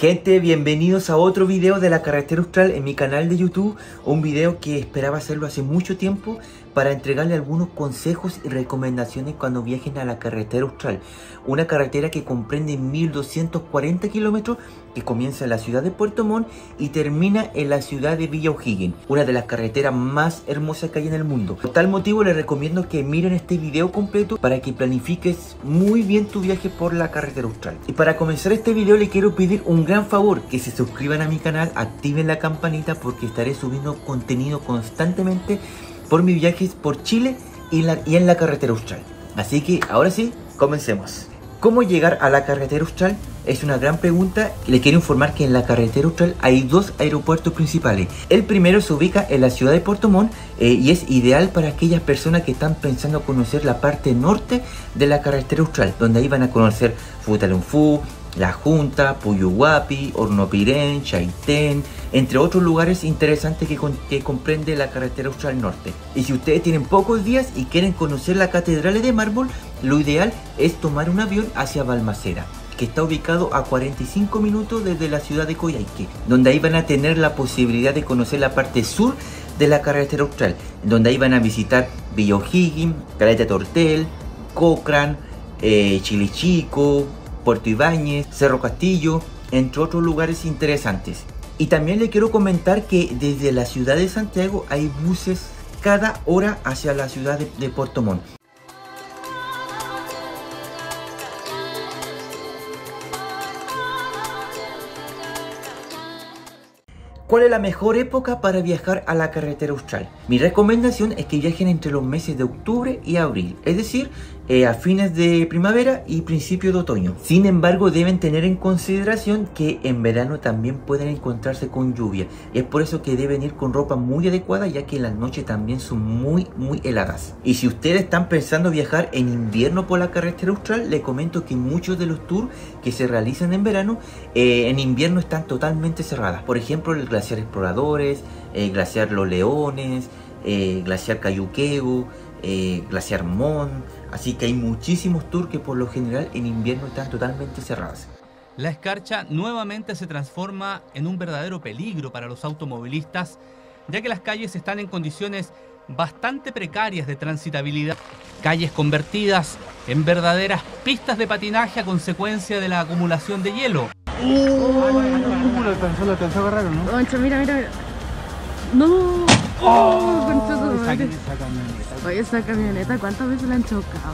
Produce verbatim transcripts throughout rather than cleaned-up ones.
Gente, bienvenidos a otro video de la carretera austral en mi canal de YouTube. Un video que esperaba hacerlo hace mucho tiempo para entregarle algunos consejos y recomendaciones cuando viajen a la carretera austral. Una carretera que comprende mil doscientos cuarenta kilómetros, que comienza en la ciudad de Puerto Montt y termina en la ciudad de Villa O'Higgins, una de las carreteras más hermosas que hay en el mundo. Por tal motivo les recomiendo que miren este video completo para que planifiques muy bien tu viaje por la carretera austral. Y para comenzar este video les quiero pedir un gran favor, que se suscriban a mi canal, activen la campanita porque estaré subiendo contenido constantemente por mis viajes por Chile y, la, y en la carretera austral. Así que ahora sí, comencemos. ¿Cómo llegar a la carretera austral? Es una gran pregunta. Le quiero informar que en la carretera austral hay dos aeropuertos principales. El primero se ubica en la ciudad de Puerto Montt eh, y es ideal para aquellas personas que están pensando conocer la parte norte de la carretera austral, donde ahí van a conocer Futaleufú, La Junta, Puyuhuapi, Hornopiren, Chaitén, entre otros lugares interesantes que, con, que comprende la carretera austral norte. Y si ustedes tienen pocos días y quieren conocer la catedral de mármol, lo ideal es tomar un avión hacia Balmaceda, que está ubicado a cuarenta y cinco minutos desde la ciudad de Coyhaique, donde ahí van a tener la posibilidad de conocer la parte sur de la carretera austral, donde ahí van a visitar Villa O'Higgins, Caleta Tortel, Cochrane, eh, Chile Chico, Puerto Ibáñez, Cerro Castillo, entre otros lugares interesantes. Y también le quiero comentar que desde la ciudad de Santiago hay buses cada hora hacia la ciudad de, de Puerto Montt. ¿Cuál es la mejor época para viajar a la carretera austral? Mi recomendación es que viajen entre los meses de octubre y abril, es decir, eh, a fines de primavera y principios de otoño. Sin embargo, deben tener en consideración que en verano también pueden encontrarse con lluvia. Es por eso que deben ir con ropa muy adecuada, ya que las noches también son muy muy heladas. Y si ustedes están pensando viajar en invierno por la carretera austral, les comento que muchos de los tours que se realizan en verano, eh, en invierno están totalmente cerradas. Por ejemplo, el Glaciar Exploradores, eh, Glaciar Los Leones, eh, Glaciar Cayuqueo, eh, Glaciar Montt. Así que hay muchísimos tours que por lo general en invierno están totalmente cerradas. La escarcha nuevamente se transforma en un verdadero peligro para los automovilistas, ya que las calles están en condiciones bastante precarias de transitabilidad. Calles convertidas en verdaderas pistas de patinaje a consecuencia de la acumulación de hielo. Uh, lo alcanzó, lo alcanzó a agarrar, ¿no? Concha, mira, mira, mira. No. Oh, concha, esa, tu madre. esa camioneta. Oye, esa camioneta, ¿cuántas veces la han chocado?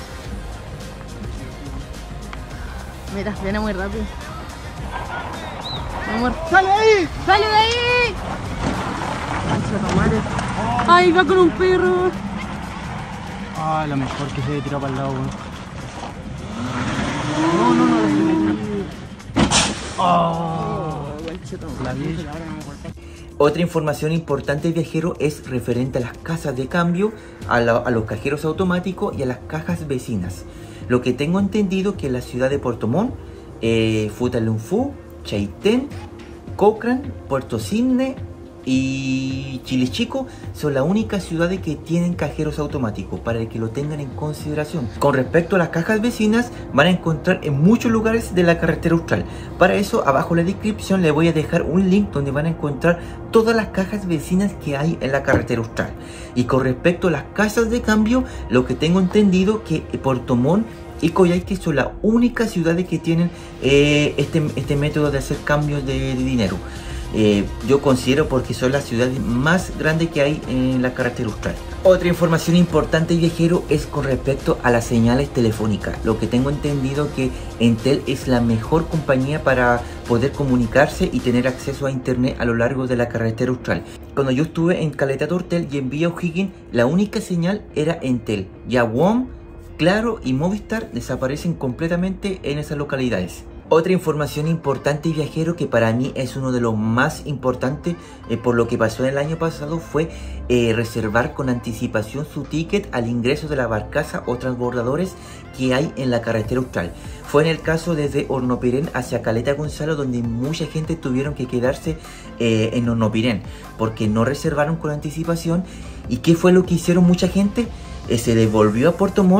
Mira, viene muy rápido. Mi amor, ¡sale ahí! ¡sale de ahí! Concha, tu madre. ¡Ay, va con un perro! Ah, la mejor que se tiró para el lado, weón. No, no, no. Oh, la vi. Otra información importante, viajero, es referente a las casas de cambio, a, la, a los cajeros automáticos y a las cajas vecinas. Lo que tengo entendido que la ciudad de Puerto Montt, eh, Futaleufú, Chaitén, Cochrane, Puerto Cisne y Chile Chico son las únicas ciudades que tienen cajeros automáticos, para que lo tengan en consideración. Con respecto a las cajas vecinas, van a encontrar en muchos lugares de la carretera austral. Para eso, abajo en la descripción les voy a dejar un link donde van a encontrar todas las cajas vecinas que hay en la carretera austral. Y con respecto a las casas de cambio, lo que tengo entendido que Puerto Montt y Coyhaique son las únicas ciudades que tienen eh, este, este método de hacer cambios de, de dinero. Eh, yo considero porque son las ciudades más grandes que hay en la carretera austral. Otra información importante, viajero, es con respecto a las señales telefónicas. Lo que tengo entendido que Entel es la mejor compañía para poder comunicarse y tener acceso a internet a lo largo de la carretera austral. Cuando yo estuve en Caleta Tortel y en Villa O'Higgins, la única señal era Entel. Ya W O M, Claro y Movistar desaparecen completamente en esas localidades. Otra información importante, viajero, que para mí es uno de los más importantes eh, por lo que pasó en el año pasado, fue eh, reservar con anticipación su ticket al ingreso de la barcaza o transbordadores que hay en la carretera austral. Fue en el caso desde Hornopiren hacia Caleta Gonzalo, donde mucha gente tuvieron que quedarse eh, en Hornopiren porque no reservaron con anticipación. ¿Y qué fue lo que hicieron mucha gente? Eh, se devolvió a Puerto Montt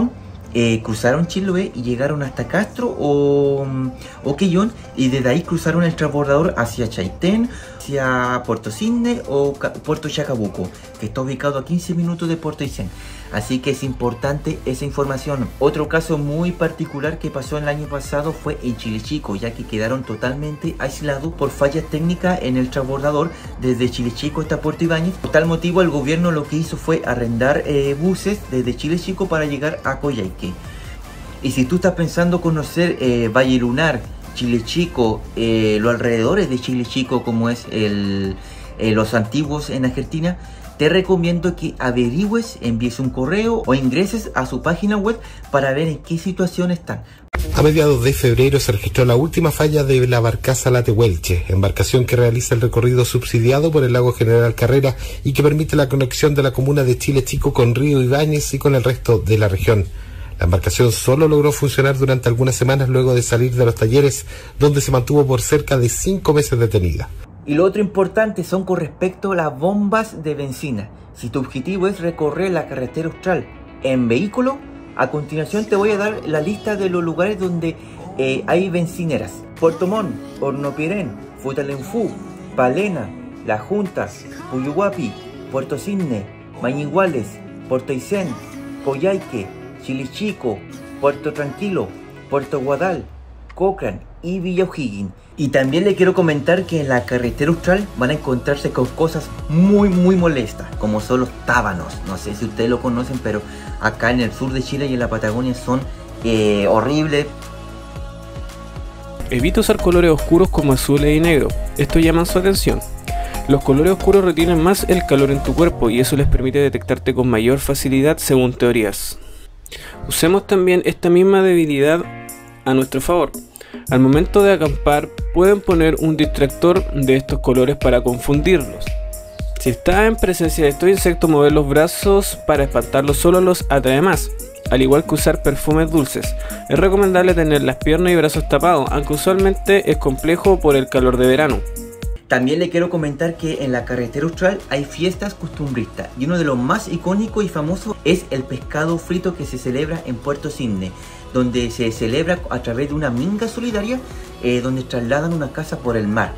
eh, cruzaron Chiloé y llegaron hasta Castro o, o Quellón, y desde ahí cruzaron el transbordador hacia Chaitén, hacia Puerto Cisne o Puerto Chacabuco, que está ubicado a quince minutos de Puerto Aysén. Así que es importante esa información. Otro caso muy particular que pasó el año pasado fue en Chile Chico, ya que quedaron totalmente aislados por fallas técnicas en el transbordador desde Chile Chico hasta Puerto Ibáñez. Por tal motivo el gobierno lo que hizo fue arrendar eh, buses desde Chile Chico para llegar a Coyhaique. Y si tú estás pensando conocer eh, Valle Lunar, Chile Chico, eh, los alrededores de Chile Chico, como es el, eh, los antiguos en Argentina, te recomiendo que averigües, envíes un correo o ingreses a su página web para ver en qué situación están. A mediados de febrero se registró la última falla de la barcaza La Tehuelche, embarcación que realiza el recorrido subsidiado por el lago General Carrera y que permite la conexión de la comuna de Chile Chico con Río Ibáñez y con el resto de la región. La embarcación solo logró funcionar durante algunas semanas luego de salir de los talleres, donde se mantuvo por cerca de cinco meses detenida. Y lo otro importante son con respecto a las bombas de benzina. Si tu objetivo es recorrer la carretera austral en vehículo, a continuación te voy a dar la lista de los lugares donde eh, hay bencineras. Puerto Montt, Hornopiren, Futaleufú, Palena, Las Juntas, Puyuhuapi, Puerto Cisne, Mañiguales, Puerto Aysén, Coyhaique, Chile Chico, Puerto Tranquilo, Puerto Guadal, Cochrane y Villa O'Higgins. Y también le quiero comentar que en la carretera austral van a encontrarse con cosas muy muy molestas, como son los tábanos. No sé si ustedes lo conocen, pero acá en el sur de Chile y en la Patagonia son eh, horribles. Evita usar colores oscuros como azules y negro. Esto llama su atención. Los colores oscuros retienen más el calor en tu cuerpo y eso les permite detectarte con mayor facilidad según teorías. Usemos también esta misma debilidad a nuestro favor. Al momento de acampar pueden poner un distractor de estos colores para confundirlos. Si está en presencia de estos insectos, mover los brazos para espantarlos solo los atrae más, al igual que usar perfumes dulces. Es recomendable tener las piernas y brazos tapados, aunque usualmente es complejo por el calor de verano. También le quiero comentar que en la carretera austral hay fiestas costumbristas y uno de los más icónicos y famosos es el pescado frito que se celebra en Puerto Cisne, donde se celebra a través de una minga solidaria eh, donde trasladan una casa por el mar.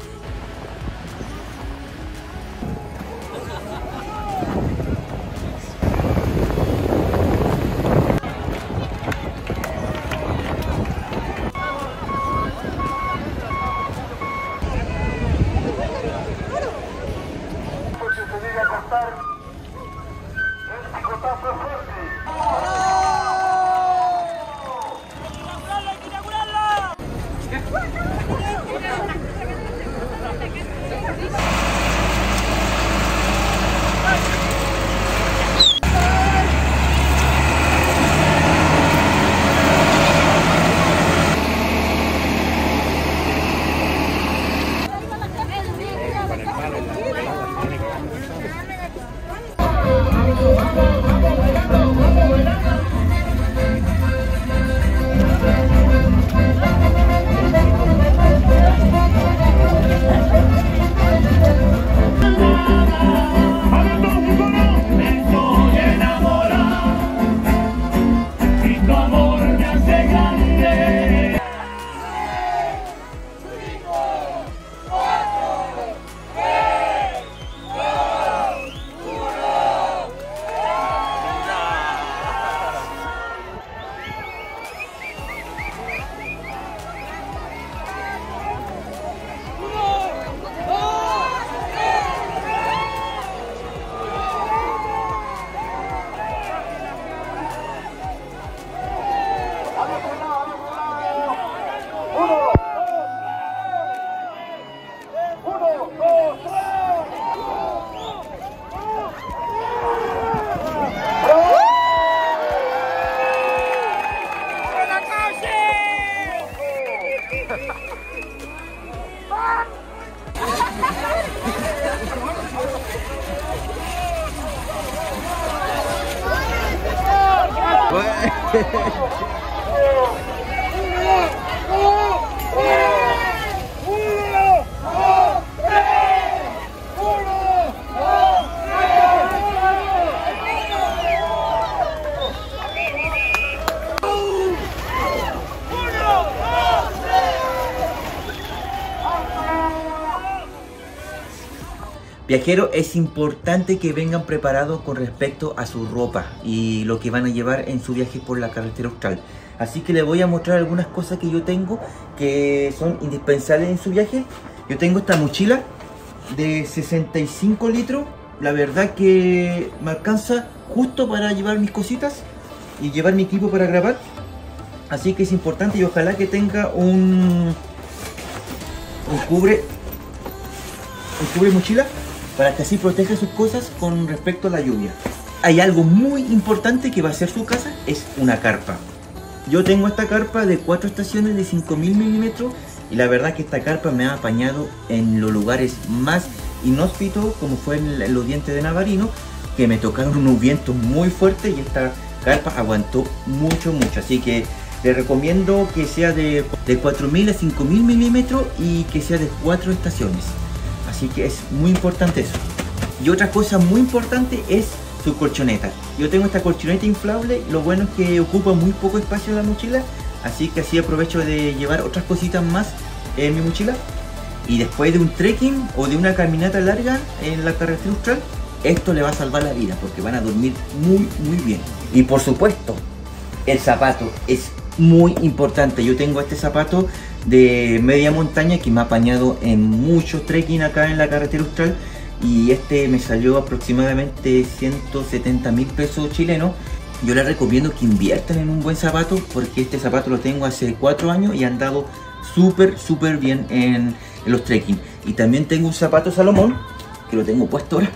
Viajeros, es importante que vengan preparados con respecto a su ropa y lo que van a llevar en su viaje por la carretera austral. Así que les voy a mostrar algunas cosas que yo tengo que son indispensables en su viaje. Yo tengo esta mochila de sesenta y cinco litros. La verdad que me alcanza justo para llevar mis cositas y llevar mi equipo para grabar. Así que es importante y ojalá que tenga un, un cubre un cubre mochila para que así proteja sus cosas con respecto a la lluvia. Hay algo muy importante que va a ser su casa, es una carpa. Yo tengo esta carpa de cuatro estaciones de cinco mil milímetros y la verdad que esta carpa me ha apañado en los lugares más inhóspitos, como fue en los dientes de Navarino, que me tocaron unos vientos muy fuertes y esta carpa aguantó mucho, mucho. Así que les recomiendo que sea de, de cuatro mil a cinco mil milímetros y que sea de cuatro estaciones. Así que es muy importante eso. Y otra cosa muy importante es su colchoneta. Yo tengo esta colchoneta inflable, lo bueno es que ocupa muy poco espacio en la mochila, así que así aprovecho de llevar otras cositas más en mi mochila. Y después de un trekking o de una caminata larga en la carretera austral, esto le va a salvar la vida porque van a dormir muy muy bien. Y por supuesto, el zapato es muy importante. Yo tengo este zapato de media montaña que me ha apañado en muchos trekking acá en la carretera austral y este me salió aproximadamente ciento setenta mil pesos chilenos. Yo les recomiendo que inviertan en un buen zapato porque este zapato lo tengo hace cuatro años y han andado súper súper bien en, en los trekking. Y también tengo un zapato Salomón que lo tengo puesto ahora,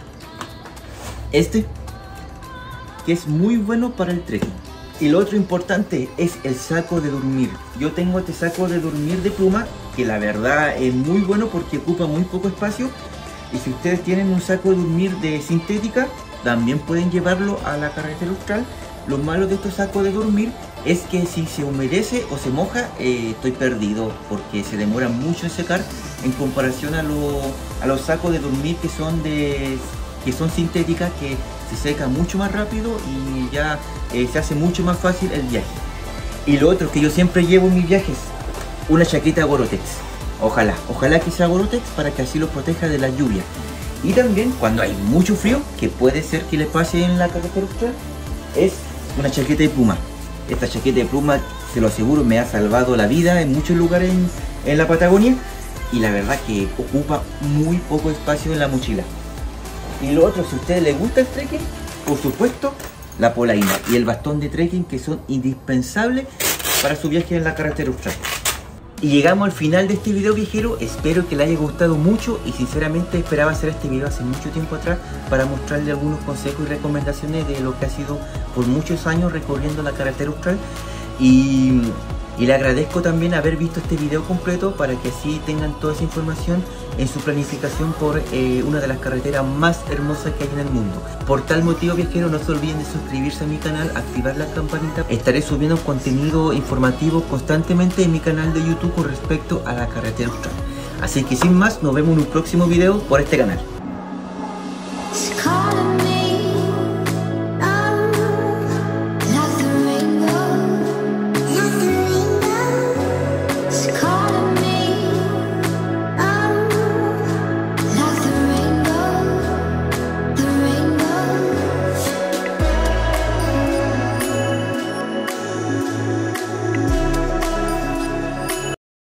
este, que es muy bueno para el trekking. Y lo otro importante es el saco de dormir. Yo tengo este saco de dormir de pluma que la verdad es muy bueno porque ocupa muy poco espacio. Y si ustedes tienen un saco de dormir de sintética, también pueden llevarlo a la carretera austral. Lo malo de estos sacos de dormir es que si se humedece o se moja, eh, estoy perdido porque se demora mucho en secar en comparación a, lo, a los sacos de dormir que son de que son sintéticas, que se seca mucho más rápido y ya eh, se hace mucho más fácil el viaje. Y lo otro que yo siempre llevo en mis viajes, una chaqueta Gore-Tex. Ojalá, ojalá que sea Gore-Tex para que así los proteja de la lluvia. Y también cuando hay mucho frío, que puede ser que le pase en la carretera austral, es una chaqueta de pluma. Esta chaqueta de pluma, se lo aseguro, me ha salvado la vida en muchos lugares en, en la Patagonia. Y la verdad que ocupa muy poco espacio en la mochila. Y lo otro, si a ustedes les gusta el trekking, por supuesto, la polaina y el bastón de trekking, que son indispensables para su viaje en la carretera austral. Y llegamos al final de este video, viajero. Espero que les haya gustado mucho y sinceramente esperaba hacer este video hace mucho tiempo atrás para mostrarle algunos consejos y recomendaciones de lo que ha sido por muchos años recorriendo la carretera austral. Y, y le agradezco también haber visto este video completo para que así tengan toda esa información en su planificación por eh, una de las carreteras más hermosas que hay en el mundo. Por tal motivo, viajeros, no se olviden de suscribirse a mi canal, activar la campanita. Estaré subiendo contenido informativo constantemente en mi canal de YouTube con respecto a la carretera austral. Así que sin más, nos vemos en un próximo video por este canal.